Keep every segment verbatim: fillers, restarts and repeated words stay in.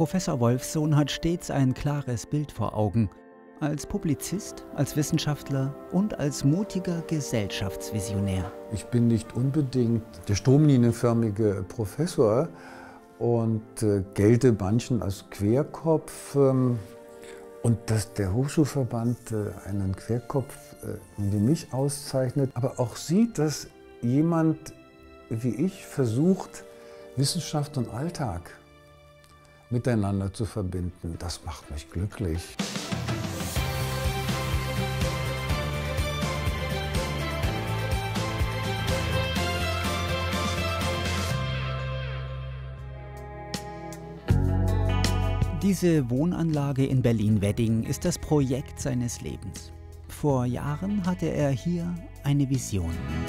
Professor Wolffsohn hat stets ein klares Bild vor Augen. Als Publizist, als Wissenschaftler und als mutiger Gesellschaftsvisionär. Ich bin nicht unbedingt der stromlinienförmige Professor und äh, gelte manchen als Querkopf. Ähm, und dass der Hochschulverband äh, einen Querkopf äh, wie mich auszeichnet, aber auch sieht, dass jemand wie ich versucht, Wissenschaft und Alltag miteinander zu verbinden, das macht mich glücklich. Diese Wohnanlage in Berlin-Wedding ist das Projekt seines Lebens. Vor Jahren hatte er hier eine Vision.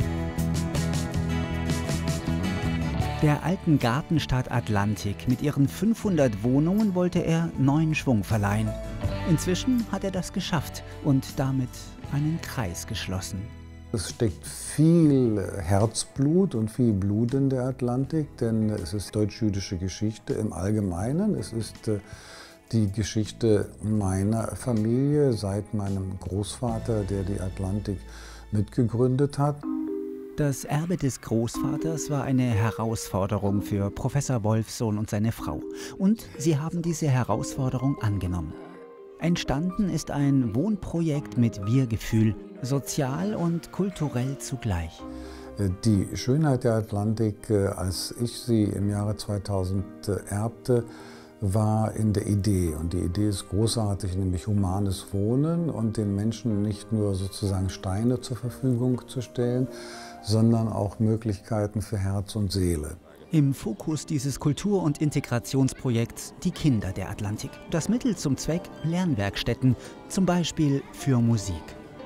Der alten Gartenstadt Atlantik mit ihren fünfhundert Wohnungen wollte er neuen Schwung verleihen. Inzwischen hat er das geschafft und damit einen Kreis geschlossen. Es steckt viel Herzblut und viel Blut in der Atlantik, denn es ist deutsch-jüdische Geschichte im Allgemeinen. Es ist die Geschichte meiner Familie seit meinem Großvater, der die Atlantik mitgegründet hat. Das Erbe des Großvaters war eine Herausforderung für Professor Wolffsohn und seine Frau. Und sie haben diese Herausforderung angenommen. Entstanden ist ein Wohnprojekt mit Wir-Gefühl, sozial und kulturell zugleich. Die Schönheit der Atlantik, als ich sie im Jahre zweitausend erbte, war in der Idee. Und die Idee ist großartig, nämlich humanes Wohnen und den Menschen nicht nur sozusagen Steine zur Verfügung zu stellen, sondern auch Möglichkeiten für Herz und Seele. Im Fokus dieses Kultur- und Integrationsprojekts die Kinder der Atlantik. Das Mittel zum Zweck Lernwerkstätten, zum Beispiel für Musik.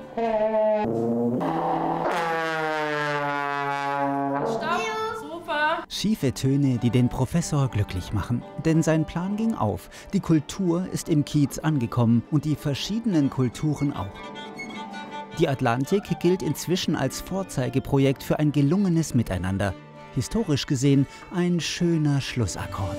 Stopp! Super! Schiefe Töne, die den Professor glücklich machen. Denn sein Plan ging auf. Die Kultur ist im Kiez angekommen und die verschiedenen Kulturen auch. Die Atlantik gilt inzwischen als Vorzeigeprojekt für ein gelungenes Miteinander. Historisch gesehen ein schöner Schlussakkord.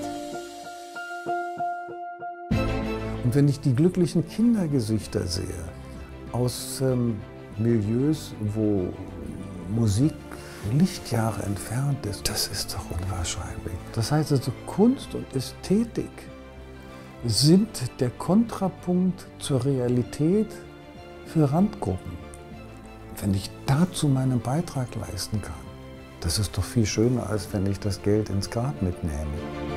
Und wenn ich die glücklichen Kindergesichter sehe, aus ähm, Milieus, wo Musik Lichtjahre entfernt ist, das ist doch unwahrscheinlich. Das heißt also, Kunst und Ästhetik sind der Kontrapunkt zur Realität für Randgruppen. Wenn ich dazu meinen Beitrag leisten kann, das ist doch viel schöner, als wenn ich das Geld ins Grab mitnehme.